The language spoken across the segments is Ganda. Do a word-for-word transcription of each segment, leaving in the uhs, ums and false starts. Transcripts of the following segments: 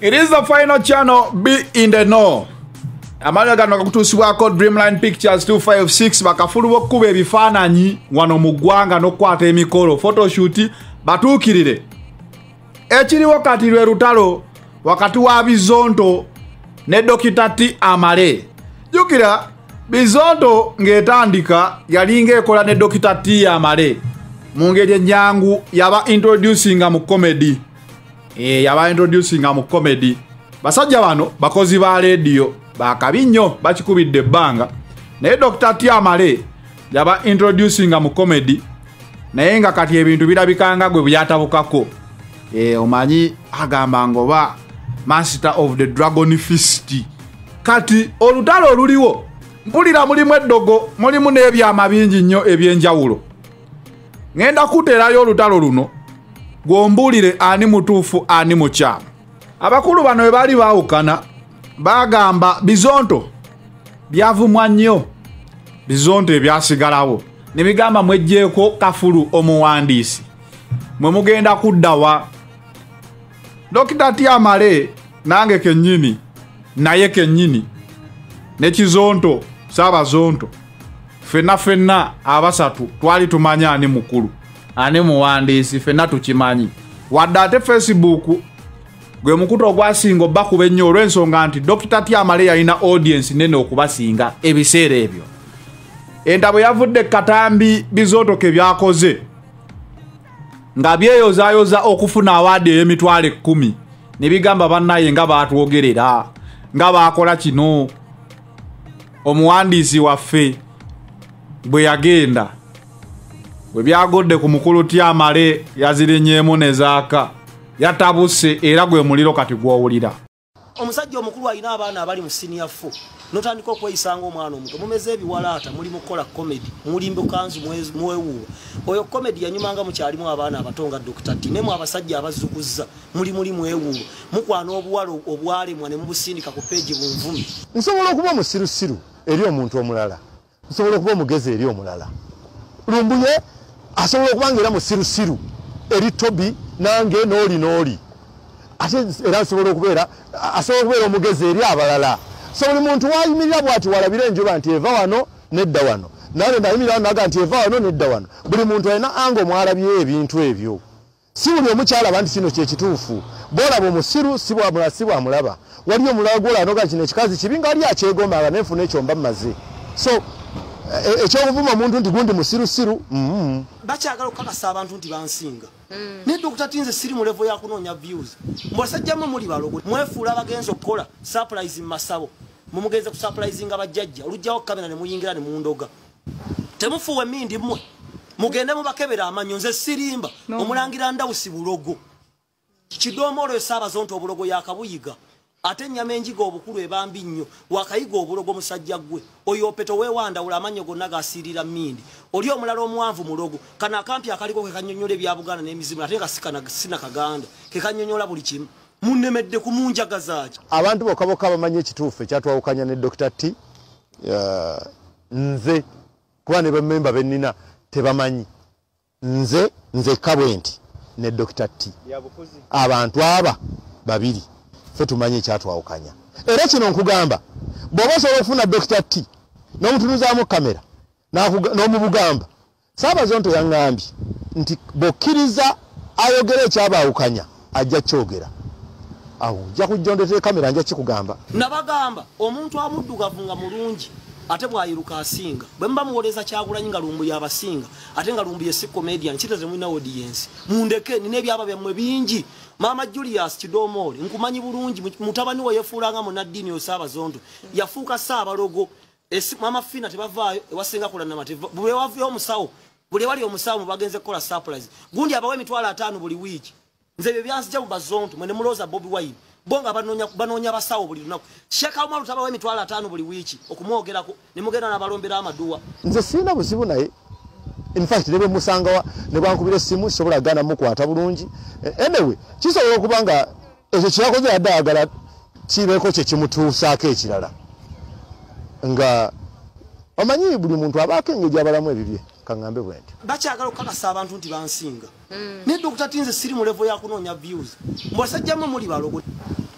It is the final channel, Be in the Know. Amala gano kakutusibwako Dreamline Pictures two five six bakafulu okuba ebifaananyi wano mu ggwanga n'okwata emikolo photoshoot batuukirire. Ekiriwo kati lwe lutalo wakati wa Bizonto ne Dokita T Amale. Jukira Bizonto ng'etandika yalinga ekola ne Dokita T Amale mu ngeri ennyangu yaba introducinga mu comedy. Eh yaba introducinga mu comedy. Basajja bano bakozi ba radio bakabinyo bakikubidde ebbanga naye Dokita T Amale yaba introducinga mu comedy naye nga kati ebintu birabikanga gwe byatabukako. Eh omanyi agamba ngoba Master of the Dragon Fist. Kati olutalo oluliwo mpulira mulimu eddogo mulimu n'ebyama bingi nnyo ebyenjawulo. Ngenda kuterayo olutalo luno gw'ombulire ani mutuufu ani mukyamu. Abakulu bano bwe bali baawukana bagamba Bizonto byavumwa nnyo. Bizonto ebyasigalawo ne bigamba mwejjeeko Kafulu omuwandiisi mwe mugenda kuddawa. Dokita T Amale nange kennyini naye kennyini ne Kizonto Saabazonto fenna fenna abasatu twali tumanya ani mukulu ani muwandiisi fenna tukimanyi wadde ate Facebook gwe mukuto ogwasinga bakuba ennyo olw'ensonga nti Dokita T Amale yalina audience nene okubasinga ebiseera ebyo. Entabo yavudde Katambi Bizonto ke byakoze nga byeyozaayoza okufuna awaadi ey'emitwalo ekkumi ne bigamba bannaye nga baatwogerera nga baakola kino. Omuwandiisi waffe bwe yagenda bwe byagodde ku mukulu T Amale yazirenyeemu ne zaaka yatabuse era gwe muliro kati gw'owulira. Omusajja omukulu alina abaana abali mu senior four notandika okweyisanga omwana omuto mumeze ebiwalaata muli mukola comedy mulimbo kanzu mwewuwa oyo comedy yanyumanga mukyalimu abaana abatonga Dokita T nemu abasajja abazukuza muli muli mwewuwa mukwana obuwalo obwalemwa ne mubusindika ku page bunvumi. Nsobola okuba musirusiru eri omuntu omulala, nsobola okuba omugezi eri omulala. Lumbuye asobola okubanga era musirusiru eri Tobi nange n'oli n'oli. Ate era asobola okubeera asobola okubeera omugezi eri abalala. So buli muntu wayimirira bw'ati walabira enjuba nti eva wano nedda wano naye nayimirira naga nti eva wano nedda wano. Buli muntu alina ango mwalabye ebintu ebyo. Si buli omukyalaba nti kino kye kituufu boolaba omusiru si bwamulasibu amulaba wali omulala gwola noga kino ekikazi kibi nga ali akyegomanga nenfuna ekyo mba mmaze. So ekyokuvuma omuntu nti gundi musirusiru bakyagala okukakasa abantu nti bansinga. Ne Dokita T nze siri mu level ya kunoonya views. Mbasajjamu muli balogo mwefuula abagenzi okukola surprise Masabo mumugenze ku surprising abajjajja olujjawo kamera ne muyingira ne mundoga. Temufuwe mindi mmwe mugende mubakebera amanyo nze sirimba omulangira Ndawusi bulogo Kidomolo Saabazonto obulogo yakabuyiga ate nyama enjiga obukulu ebambi nnyo wakayiga obulogo musajja gwe oyo opeto wewanda ula amanyo gonna gasirira mindi oli omulala omwanvu mulogo kana akampi akaliko ke kanyonyola ebya Buganda n'emizimu ate kasika sina kaganda ke kanyonyola buli kimu munnemedde ku munjagazaaki. Abantu bokaboka bamanyi ekituufu ekyatwawukanya ne Dokita T nze kuba ne bamemba bennina tebamanyi nze nze kabwenti ne Dokita T abantu aba babiri fe tumanyi ekyatwawukanya. Era kino nkugamba bw'oba osobola okufuna Dokita T n'omutunuzaamu kamera n'omubugamba Saabazonto yaŋŋambye nti bw'okkiriza ayogera ekyabaawukanya ajja kyogera awo nja kujja ondetera kamera nja kikugamba. Nabagamba omuntu amuddugavu nga mulungi ate bwayiruka asinga bwe mba muwoleza Kyagulanyi nga lumbu yabasinga ate nga lumbu ye si comedian kitaze mulina audience mundeke nina ebyaba byammwe bingi. Mama Julius Kidomoli nkumanyi bulungi mutabani we yefuulanga mu Nadini Saabazonto yafuuka Saabalogo esi mama Fina tebavaayo ewasenga kola namate bwe wavyo omusawo buli wali omusawo bagenze kola surprise gundi abawe emitwalo ataano buli wiki nze bye byanzija mu Bazonto mwene muloza Bobby Wine bonga banonya banonya basawo buli lunaku sheka omalu tabawe emitwalo ataano buli wiki okumwogerako ne mugenda n'abalombera amaduwa. Nze sina buzibu naye in fact lebe musangawa ne bankubira simu sobola gana mukwata bulungi. Anyway kisobola okubanga ekyo kyakoze yaddaagala kibeeko kye kimutuusaako ekirala nga omanyi buli muntu abaako engeri abalamu ebibye kangambe bwenti. Bakyagala okukakasa abantu nti bansinga. Ne Dokita T nze siri mu level ya kunoonya views. Mbasajjamu muli balogo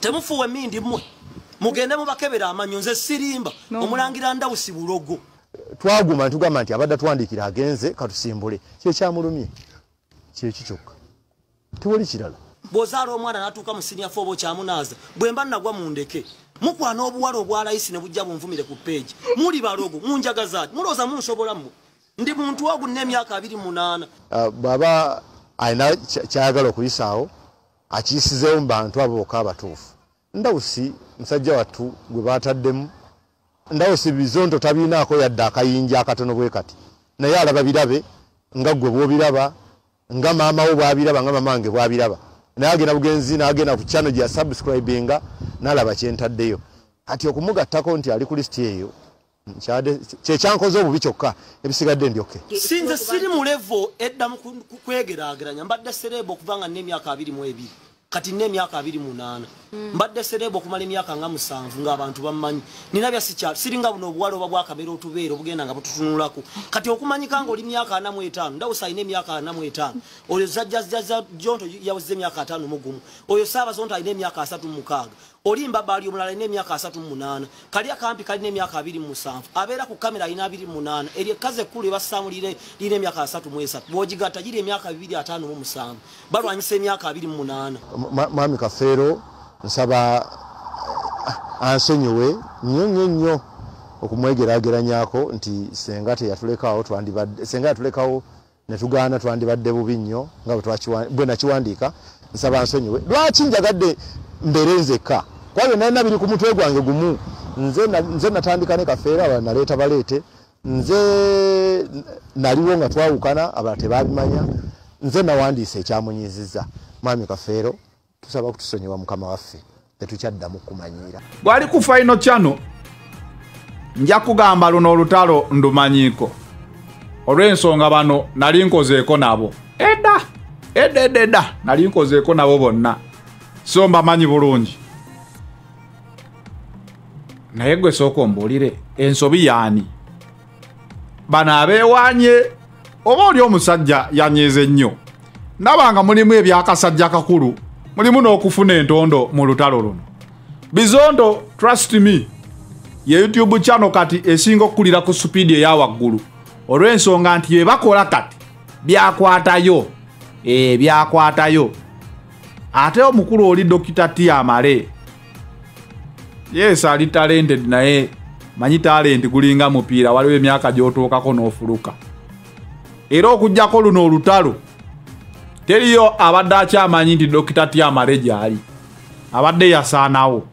temufuwe mindi mmwe mugende mubakebera amanyo nze sirimba omulangira Ndawusi Bulogo twaguma ntugamba nti abadde tuwandikira agenze katusimbule kye kyamulumye kye kikyokka tewali kirala bozala omwana natuuka mu senior fobo kyamunaaza bwemba nagwa mundeke mukwana obuwala obwa layisi ne bujja bunvumire ku page muli balogo munjagazaati mulooza munsobola mmwe ndi muntu wagu n'emyaka abiri mu munaana bw'aba alina kyayagala okuyisaawo akiyisizeewo mu bantu abo bokka abatuufu Ndawusi musajja wattu gwe baataddemu Ndawusi bizonto tabiinaako yadde akayinja akatono bwe kati naye alaba birabe nga ggwe bw'obiraba nga maama wo bw'abiraba nga mama wange bw'abiraba naye agenda bugenzi n'agenda ku channel gya subscribinga n'alaba kyentaddeyo kati okumugattako nti ali ku lisiti eyo kyekyankoze obubi kyokka ebisigadde ndyoke sinze siri mu level edda mu kwegeraageranya mbadde serebo okuvanga n'emyaka abiri mu ebiri kati n'emyaka abiri mu munaana mbadde serebo okumala emyaka nga musanvu ng'abantu bammanyi nina bya sikyalo siringa buno obuwala oba bwakamera otubeera obugenda nga bututunulako kati okumanyika ng'oli myaka ana mu etaano Ndawusi alina emyaka ana mu etaano oyo zajjazjazza jonto yawezza emyaka ataano mu gumu oyo Saabazonto alina emyaka asatu mu mukaaga oli Mbabali omulala alina emyaka asatu mu munaana kali akampi kalina emyaka abiri mu musanvu abeera ku kamera alina abiri mu munaana eri ekkazi ekkulu ebassaamu lirina emyaka asatu mu esatu bw'ogigatta giri emyaka bibiri ataano mu musanvu balwanyisa emyaka abiri mu munaana Mwami Kafeero nsaba ansonyiwe nnyo nnyo nnyo okumwegeraageranyako nti senga teyatulekawo twandibadde senga yatulekawo ne tugaana twandibadde bubi nnyo nga bwe nakiwandiika nsaba ansonyiwe lwaki njagadde mbeere nzekka kwayo nalina biri ku mutwe gwange gumu nze nze natandika ne Kafeero abalala naleeta baleete nze naliwo nga twawukana abalala tebaabimanya nze nawandiisa ekyamunyizizza Mwami Kafeero tusaba kutusonyiwa mukama waffe tetukyaddamu kumanyiira bwali ku final channel nja kugamba luno olutalo ndumanyiiko olw'ensonga bano nali nkozeeko nabo edda edda edda edda nali nkozeeko nabo bonna so mbamanyi bulungi naye gwe sooka ombuulire ensobi yaani bano abeewaanye oba oli omusajja yanyeeze nnyo nabanga mulimu ebyakasajja kakulu mulimu n'okufuna entondo mu lutalo luno Bizondo trust me ye YouTube channel kati esinga okukulira ku speed eya waggulu olw'ensonga nti ye bakola kati byakwatayo eh byakwatayo ate omukulu oli Dokita Tiamale yes ali talented naye manyi talent kulinga mupiira waliwo emyaka gy'otuukako n'ofuluka era okujjako luno olutalo teriyo abadde akyamanyi nti Dokita Tiamale gyali abadde yasaanawo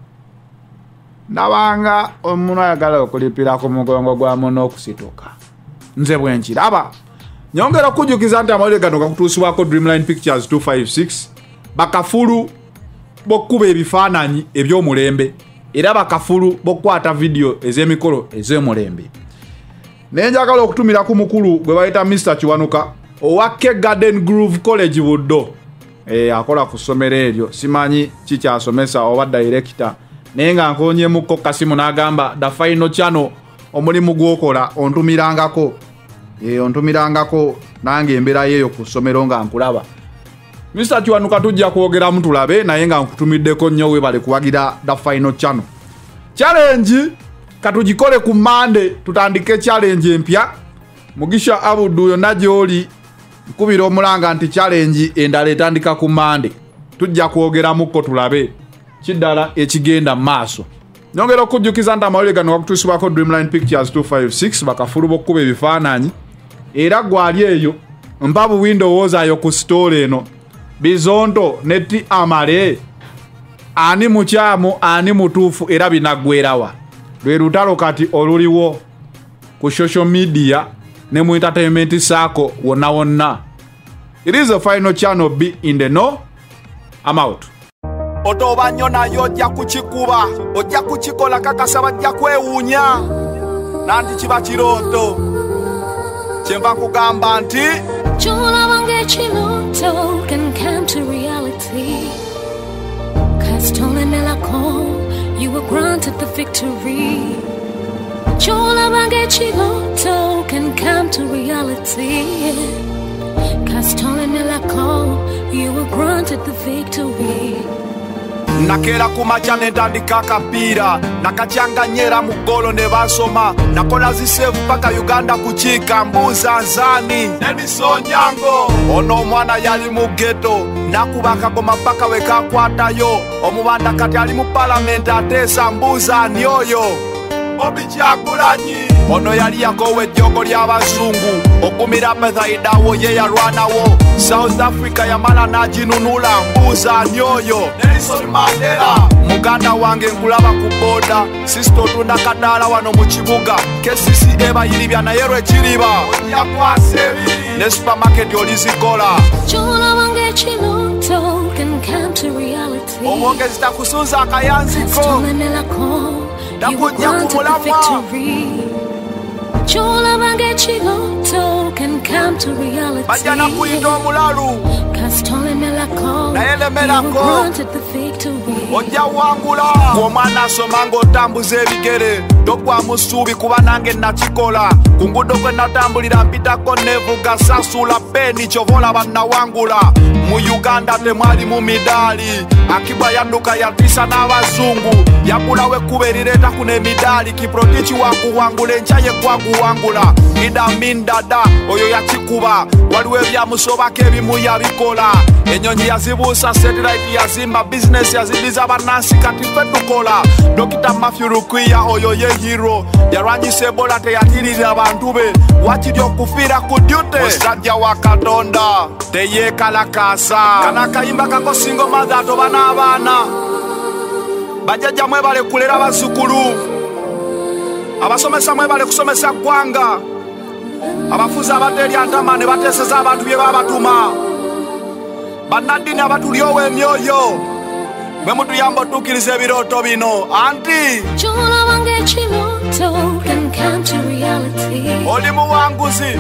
nabanga omuntu ayagala okulipira ku mugongo gwa muno okusituka nze bwe nkiraba nyongera okujjukiza nti amawulire gano gakutuusibwako Dreamline Pictures two five six bakafulu b'okkuba ebifaananyi eby'omulembe era bakafulu b'okkwata vidiyo ez'emikolo ez'omulembe naye njagala okutumira ku mukulu gwe bayita Mister Kiwanuka owa K Garden Groove College Buddo eh akola ku ssomero eryo simanyi kikyasomesa oba director naye nga nkonyemuko kasimu n'agamba the final channel omulimu gwokola ontumirangako eh ontumirangako nange embeera yeyo ku ssomero nga nkulaba Mister Kiwanuka tujja kwogera mutulabe naye nga nkutumiddeko nnyo we bale kuwagira the final channel challenge katugikole ku Monday tutandike challenge empya Mugisha Abudu yonna gy'oli nkubira omulanga nti challenge endala etandika ku Monday tujja kwogeramuko tulabe kiddala ekigenda maaso nyongera okujjukiza nti amawulire gano gakutuusibwako Dreamline Pictures two five six bakafulu b'okkuba ebifaananyi era gwali eyo mpa buwindowoozayo ku sitole eno Bizondo ne Tiamale ani mukyamu ani mutuufu era binaggwerawa lwe lutalo kati oluliwo ku social media ne mu entertainment saako wonna wonna. It is a final channel. Be in the know. I'm out. Otoba nyona yo ojja kuchikuba ojja kuchikola kakasa bajja kwewuunya nanti kiba kiroto kyemba kugamba nti chola wange chiloto can come to reality cause stolen la call you were granted the victory chola wange chiloto can come to reality cause stolen la call you were granted the victory. nakera kumacha netandika akapiira nakachanganyera mugolo ne basoma nakola zisevu paka Uganda kuchika mbuza nzani Nelson Nyango ono omwana yali mu ghetto nakubaka goma paka wekakwatayo omubanda kati ali mu parliament atesa mbuza nyoyo Bobby Kyagulanyi ono yali yakowe ejjogo ly'abazungu okumira pethayidawo ye yalwanawo South Africa yamala naginunula mbuuza nyoyo Nelson Mandela muganda wange nkulaba ku boda sisto tunda kadaala wano mu kibuga K C C E bayiribya naye lwekiriba yakwasebi ne supermarket olizikola Chola wange chiloto can come to reality omwongezi takusunza akayanziko Nakujja kumulamwa Chola wange chiloto can come to reality Bajana kuyinda omulalu nayelemerako ojja wangula omwana asoma ng'otambuza ebigere togwa musuubi kuba nange nakikola ku ngudo kwe natambulira mpitako nevuga sasula peni kyova olaba nawangula mu Uganda temwali mu midaali Akiba yanduka yatisa n'abazungu yagulawo ekkuba erireeta kuno emidaali kiprotichi wakuwangula enkya ye gwaguwangula Idi Amin Dada oyo yakikuba waliwo ebyamusobako ebimu yabikola enyonyi yazibuusa satellite yazimba bizinesi yazidiza bannansi kati ffe tukola Dokita Matthew Rukwiya oyo ye hero yalwanyisa Ebola teyatirira abantu be wakiri okufiira ku duty musajja wa Katonda teyeekalakaasa kana akayimba kako single mother atoba n'abaana bajjajja mwebale kulera bazzukulu abasomesa mwebale kusomesa ggwanga abafuzi abateerya ntama ne bateeseza abantu bye babatuma bannaddiini abatulyowa emyoyo mwe mutuyamba otuukiriza ebirooto bino anti Chola wange chiloto can come to reality oli muwanguzi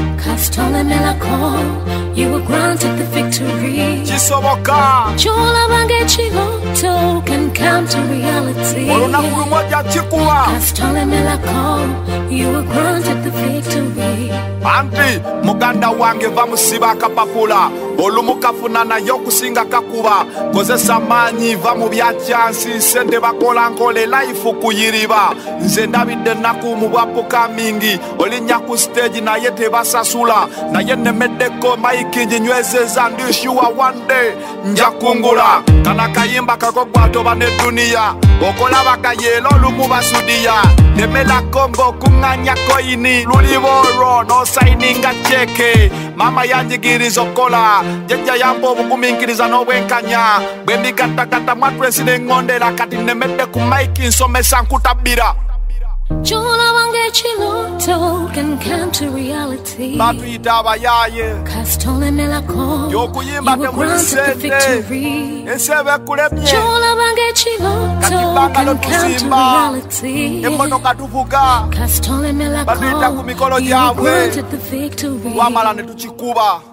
you were granted the victory kisoboka Chola wange chiloto can come to reality olunaku lumu ojja kikuwa you were granted the victory anti muganda wange va musiba akapapula olumu kafuna naye okusinga kakuba kozesa maanyi va mu byakyansi sente bakola nkole life kuyiriba nze ndabidde ennaku mu bwapuka mingi olinnya ku stage naye tebasasula naye nnemeddeko maiki nginywezeza ndishuwa one day nja kungula kana kayimba kako gwatoba ne duniya okolabaka yeelo olumu basudiya temela kongo kuŋŋanya koyini luliboolwo n'osayininga cheke mama yanjigiriza okukola jjajja yamba obugumiikiriza n'obwenkanya bwe mbigattagatta mwatwesi n'eŋŋondera kati nnemedde ku maiki nsomesa nkutabbira Chola wange chiloto can come to reality batuyita abayaaye y'okuyimba temuli sente ensi eba ekulemye Chola wange chiloto katibbangalo can come to tuzimba reality emmotoka tuvuga batuyita ku mikolo gyabwe wamala ne tukikuba